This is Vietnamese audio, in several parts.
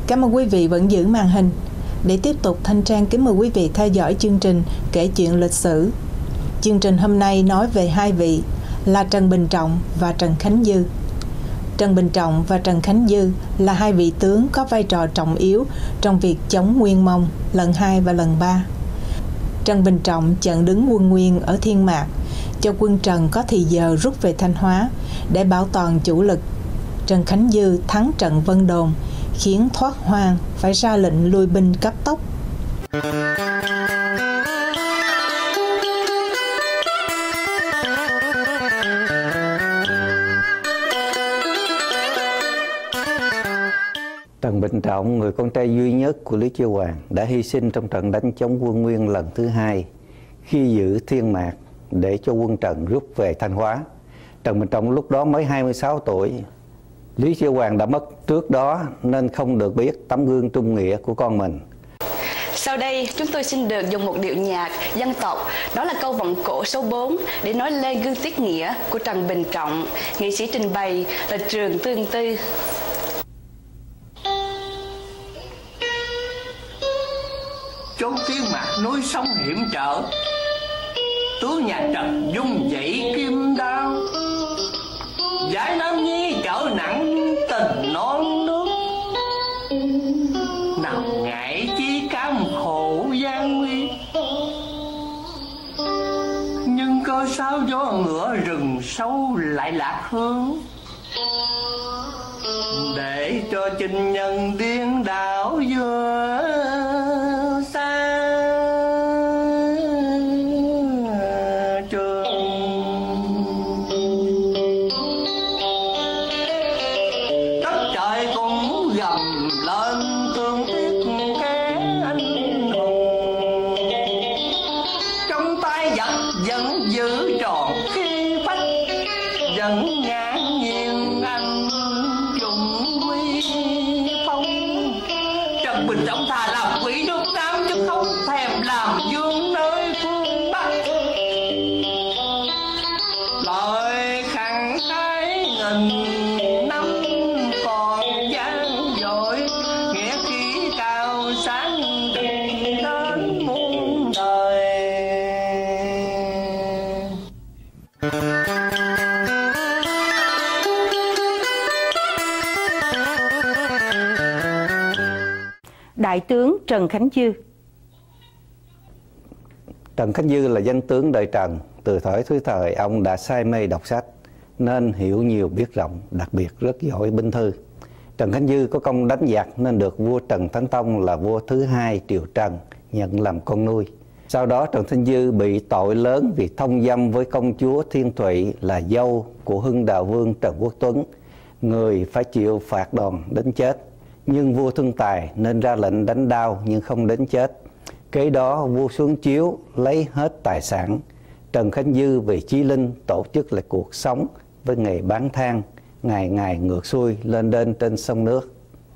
Cảm ơn quý vị vẫn giữ màn hình. Để tiếp tục, Thanh Trang kính mời quý vị theo dõi chương trình Kể chuyện lịch sử. Chương trình hôm nay nói về hai vị là Trần Bình Trọng và Trần Khánh Dư. Trần Bình Trọng và Trần Khánh Dư là hai vị tướng có vai trò trọng yếu trong việc chống Nguyên Mông lần 2 và lần 3. Trần Bình Trọng chặn đứng quân Nguyên ở Thiên Mạc, cho quân Trần có thì giờ rút về Thanh Hóa để bảo toàn chủ lực. Trần Khánh Dư thắng trận Vân Đồn, khiến Thoát Hoang phải ra lệnh lui binh cấp tốc. Trần Bình Trọng, người con trai duy nhất của Lý Chiêu Hoàng, đã hy sinh trong trận đánh chống quân Nguyên lần thứ 2 khi giữ Thiên Mạc để cho quân Trần rút về Thanh Hóa. Trần Bình Trọng lúc đó mới 26 tuổi. Lý Chiêu Hoàng đã mất trước đó nên không được biết tấm gương trung nghĩa của con mình. Sau đây, chúng tôi xin được dùng một điệu nhạc dân tộc, đó là câu vọng cổ số 4 để nói lên gương tiết nghĩa của Trần Bình Trọng. Nghệ sĩ trình bày là Trường Tương Tư. Chốn Thiên Mạc núi sông hiểm trở, tướng nhà Trần dung dậy kim đao, giải Nam Nhi trở nặng tình non nước. Nào ngại chi cam khổ gian nguy, nhưng coi sao gió ngựa rừng sâu lại lạc hướng, để cho chinh nhân điên đảo vừa xa trường. Đất trời cũng gầm lên thương tiếc kẻ anh hùng, trong tay giặc vẫn giữ tròn khi phách, vẫn ngang nhiên anh dũng quy phong. Trần Bình Trọng thà làm quỷ nước Nam chứ không thèm làm vương nơi phương Bắc. Lời khẳng khái nghìn năm còn gian dội, nghĩa khí cao sáng đến muôn đời. Đại tướng Trần Khánh Dư. Trần Khánh Dư là danh tướng đời Trần. Từ thuở thúy thời, ông đã say mê đọc sách nên hiểu nhiều biết rộng, đặc biệt rất giỏi binh thư. Trần Khánh Dư có công đánh giặc nên được vua Trần Thánh Tông là vua thứ 2 triều Trần nhận làm con nuôi. Sau đó Trần Khánh Dư bị tội lớn vì thông dâm với công chúa Thiên Thụy là dâu của Hưng Đạo Vương Trần Quốc Tuấn, người phải chịu phạt đòn đến chết. Nhưng vua thương tài nên ra lệnh đánh đao nhưng không đến chết. Kế đó vua xuống chiếu lấy hết tài sản. Trần Khánh Dư vì chí linh tổ chức lại cuộc sống với nghề bán than, ngày ngày ngược xuôi lên đên trên sông nước.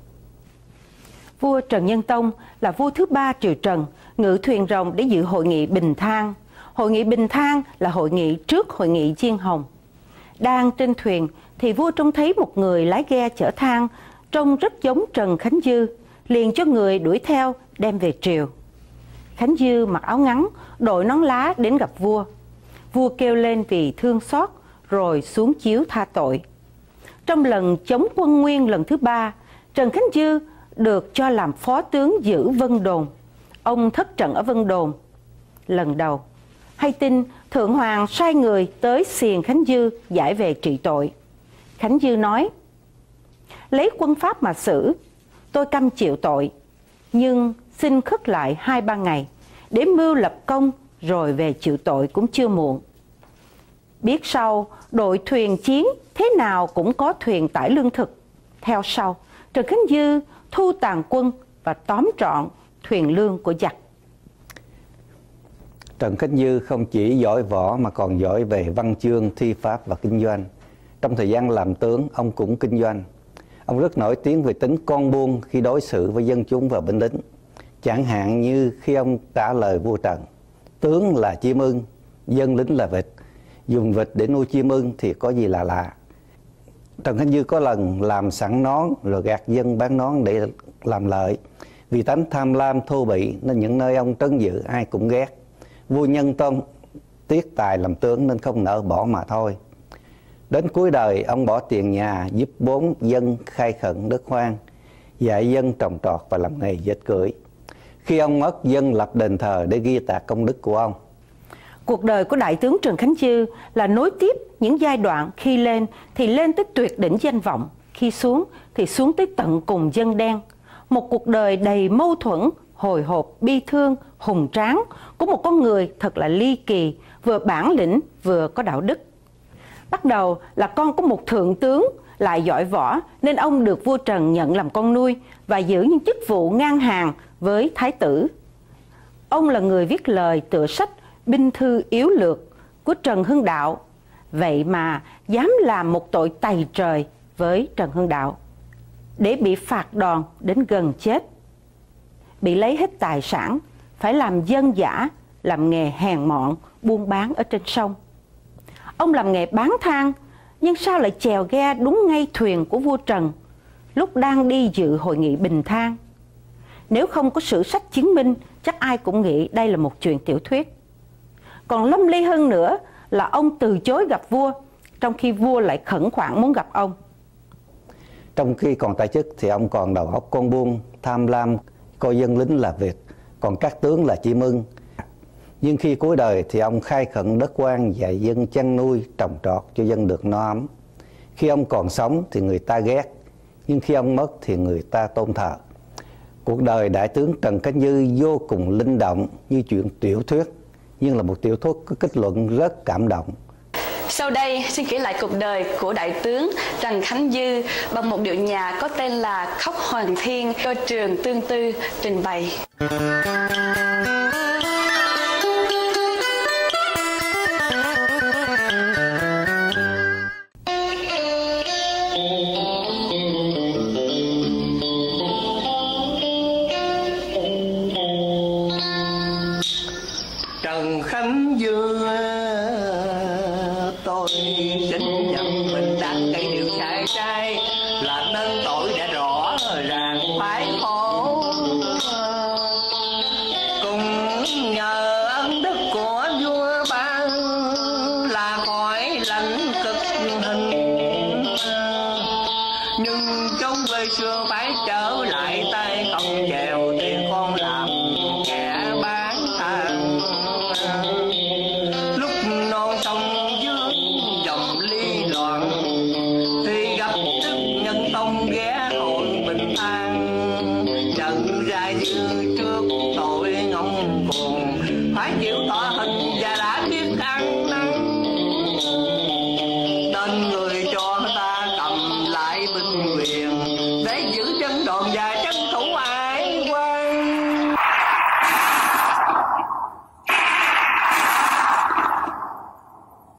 Vua Trần Nhân Tông là vua thứ 3 triều Trần, ngự thuyền rồng để dự hội nghị Bình Thang. Hội nghị Bình Thang là hội nghị trước hội nghị Diên Hồng. Đang trên thuyền thì vua trông thấy một người lái ghe chở than trông rất giống Trần Khánh Dư, liền cho người đuổi theo đem về triều. Khánh Dư mặc áo ngắn, đội nón lá đến gặp vua. Vua kêu lên vì thương xót rồi xuống chiếu tha tội. Trong lần chống quân Nguyên lần thứ 3, Trần Khánh Dư được cho làm phó tướng giữ Vân Đồn. Ông thất trận ở Vân Đồn. Lần đầu, hay tin Thượng Hoàng sai người tới xiềng Khánh Dư giải về trị tội. Khánh Dư nói: lấy quân pháp mà xử, tôi cam chịu tội, nhưng xin khất lại 2-3 ngày để mưu lập công rồi về chịu tội cũng chưa muộn. Biết sau đội thuyền chiến thế nào cũng có thuyền tải lương thực. Theo sau, Trần Khánh Dư thu tàn quân và tóm trọn thuyền lương của giặc. Trần Khánh Dư không chỉ giỏi võ mà còn giỏi về văn chương, thi pháp và kinh doanh. Trong thời gian làm tướng, ông cũng kinh doanh. Ông rất nổi tiếng về tính con buôn khi đối xử với dân chúng và binh lính. Chẳng hạn như khi ông trả lời vua Trần: tướng là chim ưng, dân lính là vịt, dùng vịt để nuôi chim ưng thì có gì là lạ. Trần Khánh Dư có lần làm sẵn nón rồi gạt dân bán nón để làm lợi. Vì tánh tham lam thô bỉ nên những nơi ông trấn giữ ai cũng ghét. Vua Nhân Tông tiếc tài làm tướng nên không nỡ bỏ mà thôi. Đến cuối đời ông bỏ tiền nhà giúp 4 dân khai khẩn đất hoang, dạy dân trồng trọt và làm nghề dệt cưỡi. Khi ông mất, dân lập đền thờ để ghi tạc công đức của ông. Cuộc đời của Đại tướng Trần Khánh Dư là nối tiếp những giai đoạn khi lên thì lên tới tuyệt đỉnh danh vọng, khi xuống thì xuống tới tận cùng dân đen. Một cuộc đời đầy mâu thuẫn, hồi hộp, bi thương, hùng tráng của một con người thật là ly kỳ, vừa bản lĩnh vừa có đạo đức. Bắt đầu là con của một thượng tướng lại giỏi võ nên ông được vua Trần nhận làm con nuôi và giữ những chức vụ ngang hàng với thái tử. Ông là người viết lời tựa sách Binh thư yếu lược của Trần Hưng Đạo. Vậy mà dám làm một tội tày trời với Trần Hưng Đạo để bị phạt đòn đến gần chết, bị lấy hết tài sản, phải làm dân dã, làm nghề hèn mọn, buôn bán ở trên sông. Ông làm nghề bán than, nhưng sao lại chèo ghe đúng ngay thuyền của vua Trần lúc đang đi dự hội nghị Bình Thang? Nếu không có sử sách chứng minh, chắc ai cũng nghĩ đây là một chuyện tiểu thuyết. Còn lâm ly hơn nữa là ông từ chối gặp vua, trong khi vua lại khẩn khoản muốn gặp ông. Trong khi còn tại chức thì ông còn đầu óc con buôn, tham lam, coi dân lính là vịt, còn các tướng là chim ưng. Nhưng khi cuối đời thì ông khai khẩn đất hoang, dạy dân chăn nuôi, trồng trọt cho dân được no ấm. Khi ông còn sống thì người ta ghét, nhưng khi ông mất thì người ta tôn thờ. Cuộc đời Đại tướng Trần Khánh Dư vô cùng linh động như chuyện tiểu thuyết, nhưng là một tiểu thuyết có kết luận rất cảm động. Sau đây xin kể lại cuộc đời của Đại tướng Trần Khánh Dư bằng một điệu nhạc có tên là Khóc Hoàng Thiên do Trường Tương Tư trình bày. Trần Khánh Dư, tôi xin nhận mình đã gây điều sai trái, là nên tội đã rõ ràng phải khổ. Cùng nhờ ân đức của vua ban là khỏi lãnh cực hình, nhưng trong về xưa phải trở lại tay không chèo tiền con làm kẻ bán than. Lúc non sông dưới dòng ly loạn thì gặp Đức Nhân Tông ghé hội Bình Thang. Trần ra Dư trước tội ngông cuồng phải chịu tỏ hình và đã